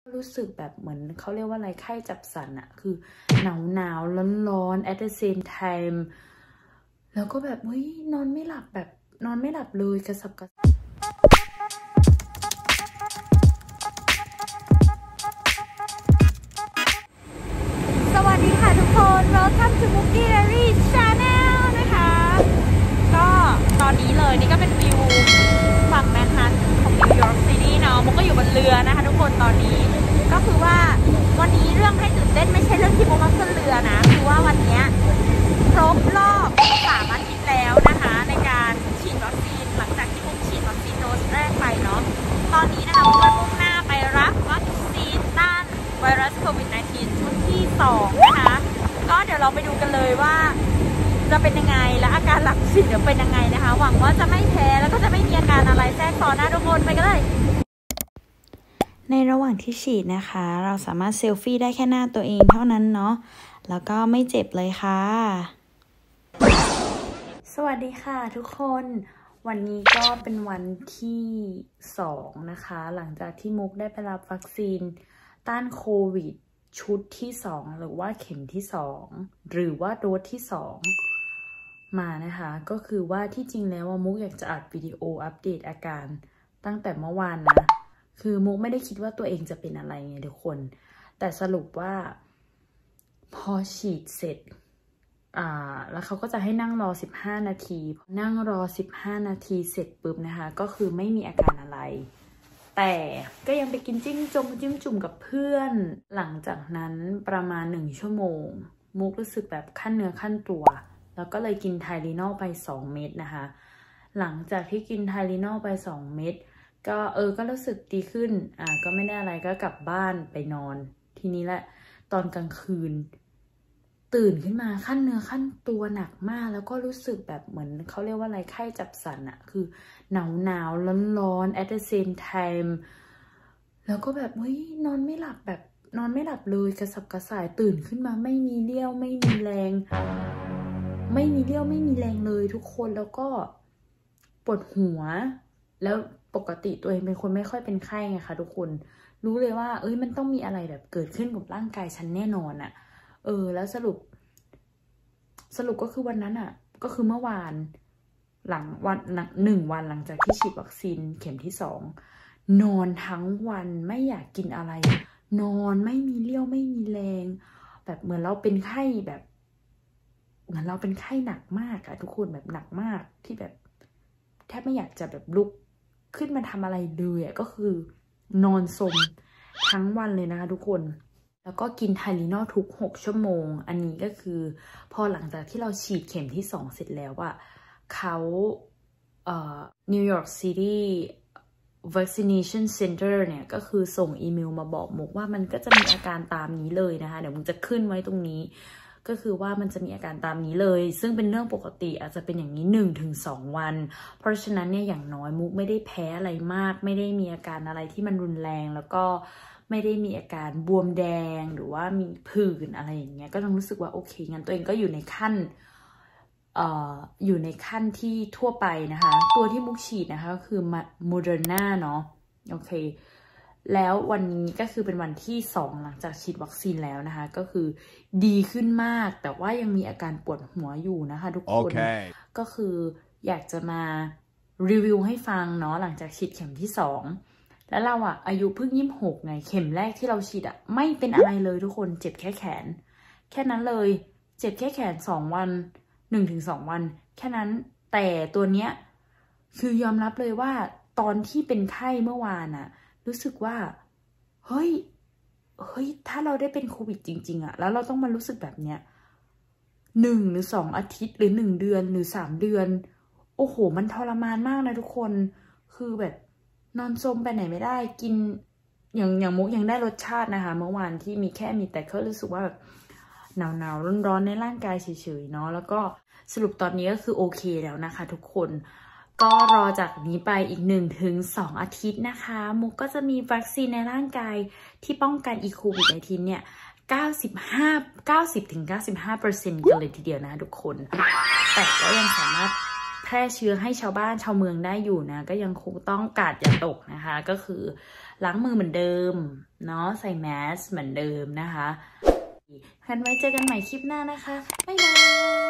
รู้สึกแบบเหมือนเขาเรียกว่าอะไรไข้จับสันอะคือหนาวร้อน at the same time แล้วก็แบบเฮ้ยนอนไม่หลับแบบนอนไม่หลับเลยกระสับกระส่ายสวัสดีค่ะทุกคน Welcome to Mookie Diary Channel นะคะก็ตอนนี้เลยนี่ก็เป็นวิวฝั่งแมนฮัตน์ของนิวยอร์กซิตี้เนาะมุกก็อยู่บนเรือนะคะทุกคนตอนนี้ก็คือว่าวันนี้เรื่องให้ตื่นเต้นไม่ใช่เรื่องที่มุกมาขึ้นเรือนะคือว่าวันนี้ครบรอบ3 อาทิตย์แล้วนะคะในการฉีดวัคซีนหลังจากที่มุกฉีดวัคซีนโดสแรกไปเนาะตอนนี้นะคะมุกก็มุ่งหน้าไปรับวัคซีนต้านไวรัสโควิด -19 ชุดที่2นะคะก็เดี๋ยวเราไปดูกันเลยว่าจะเป็นยังไงและอาการหลังฉีดจะเป็นยังไงนะคะหวังว่าจะไม่แพ้แล้วก็จะไม่มีอาการอะไรแทรกซ้อนนะทุกคนไปกันเลยในระหว่างที่ฉีดนะคะเราสามารถเซลฟี่ได้แค่หน้าตัวเองเท่านั้นเนาะแล้วก็ไม่เจ็บเลยค่ะสวัสดีค่ะทุกคนวันนี้ก็เป็นวันที่2นะคะหลังจากที่มุกได้ไปรับวัคซีนต้านโควิดชุดที่2หรือว่าเข็มที่2หรือว่าโดสที่2มานะคะก็คือว่าที่จริงแล้วมุกอยากจะอัดวิดีโออัปเดตอาการตั้งแต่เมื่อวานนะคือมุกไม่ได้คิดว่าตัวเองจะเป็นอะไรไงทุกคนแต่สรุปว่าพอฉีดเสร็จแล้วเขาก็จะให้นั่งรอ15 นาทีนั่งรอ15 นาทีเสร็จปุ๊บนะคะก็คือไม่มีอาการอะไรแต่ก็ยังไปกินจิ้มจุ่มกับเพื่อนหลังจากนั้นประมาณ1 ชั่วโมงมุกรู้สึกแบบขั้นเนื้อขั้นตัวแล้วก็เลยกินไทลินอลไป2 เม็ดนะคะหลังจากที่กินไทลินอลไป2 เม็ดก็รู้สึกดีขึ้นก็ไม่ได้อะไรก็กลับบ้านไปนอนทีนี้แหละตอนกลางคืนตื่นขึ้นมาขั้นเนื้อขั้นตัวหนักมากแล้วก็รู้สึกแบบเหมือนเขาเรียกว่าอะไรไข้จับสันอะคือหนาวร้อน at the same time แล้วก็แบบเฮ้ยนอนไม่หลับแบบนอนไม่หลับเลยกระสับกระส่ายตื่นขึ้นมาไม่มีเรี่ยวไม่มีแรงเลยทุกคนแล้วก็ปวดหัวแล้วปกติตัวเองเป็นคนไม่ค่อยเป็นไข้ไงคะทุกคนรู้เลยว่ามันต้องมีอะไรแบบเกิดขึ้นกับร่างกายฉันแน่นอนอะแล้วสรุปก็คือวันนั้นอะก็คือเมื่อวานหลังวัน1 วันหลังจากที่ฉีดวัคซีนเข็มที่2นอนทั้งวันไม่อยากกินอะไรนอนไม่มีเรี่ยวไม่มีแรงแบบเหมือนเราเป็นไข้แบบเหมือนเราเป็นไข้หนักมากอะทุกคนแบบหนักมากที่แบบแทบไม่อยากจะแบบลุกขึ้นมาทำอะไรเลยอะก็คือนอนสมทั้งวันเลยนะคะทุกคนแล้วก็กินไทลินอลทุก6 ชั่วโมงอันนี้ก็คือพอหลังจากที่เราฉีดเข็มที่2เสร็จแล้วอะเขาNew York City Vaccination Center เนี่ยก็คือส่งอีเมลมาบอกมุกว่ามันก็จะมีอาการตามนี้เลยนะคะเดี๋ยวมุกจะขึ้นไว้ตรงนี้ก็คือว่ามันจะมีอาการตามนี้เลยซึ่งเป็นเรื่องปกติอาจจะเป็นอย่างนี้ 1-2 วันเพราะฉะนั้นเนี่ยอย่างน้อยมุกไม่ได้แพ้อะไรมากไม่ได้มีอาการอะไรที่มันรุนแรงแล้วก็ไม่ได้มีอาการบวมแดงหรือว่ามีผื่นอะไรอย่างเงี้ยก็ต้องรู้สึกว่าโอเคงั้นตัวเองก็อยู่ในขั้นที่ทั่วไปนะคะตัวที่มุกฉีดนะคะก็คือโมเดอร์นาเนาะโอเคแล้ววันนี้ก็คือเป็นวันที่2หลังจากฉีดวัคซีนแล้วนะคะก็คือดีขึ้นมากแต่ว่ายังมีอาการปวดหัวอยู่นะคะทุกคน ก็คืออยากจะมารีวิวให้ฟังเนาะหลังจากฉีดเข็มที่2แล้วเราอะอายุเพิ่ง26ไงเข็มแรกที่เราฉีดอะไม่เป็นอะไรเลยทุกคนเจ็บแค่แขนแค่นั้นเลยเจ็บแค่แขน2 วัน1-2 วันแค่นั้นแต่ตัวเนี้ยคือยอมรับเลยว่าตอนที่เป็นไข้เมื่อวานอะรู้สึกว่าเฮ้ยถ้าเราได้เป็นโควิดจริงๆอะแล้วเราต้องมารู้สึกแบบเนี้ย1 หรือ 2 อาทิตย์หรือ1 เดือนหรือ3 เดือนโอ้โหมันทรมานมากนะทุกคนคือแบบนอนซมไปไหนไม่ได้กินอย่างมุกยังได้รสชาตินะคะเมื่อวานที่มีแต่ก็รู้สึกว่าแบบหนาวร้อนในร่างกายเฉยๆเนาะแล้วก็สรุปตอนนี้ก็คือโอเคแล้วนะคะทุกคนก็รอจากนี้ไปอีก1-2 อาทิตย์นะคะมุกก็จะมีวัคซีนในร่างกายที่ป้องกันโควิด-19เนี่ย90-95% กันเลยทีเดียวนะทุกคนแต่ก็ยังสามารถแพร่เชื้อให้ชาวบ้านชาวเมืองได้อยู่นะก็ยังคงต้องกาดอย่าตกนะคะก็คือล้างมือเหมือนเดิมเนาะใส่แมสเหมือนเดิมนะคะงั้นไว้เจอกันใหม่คลิปหน้านะคะบ๊ายบาย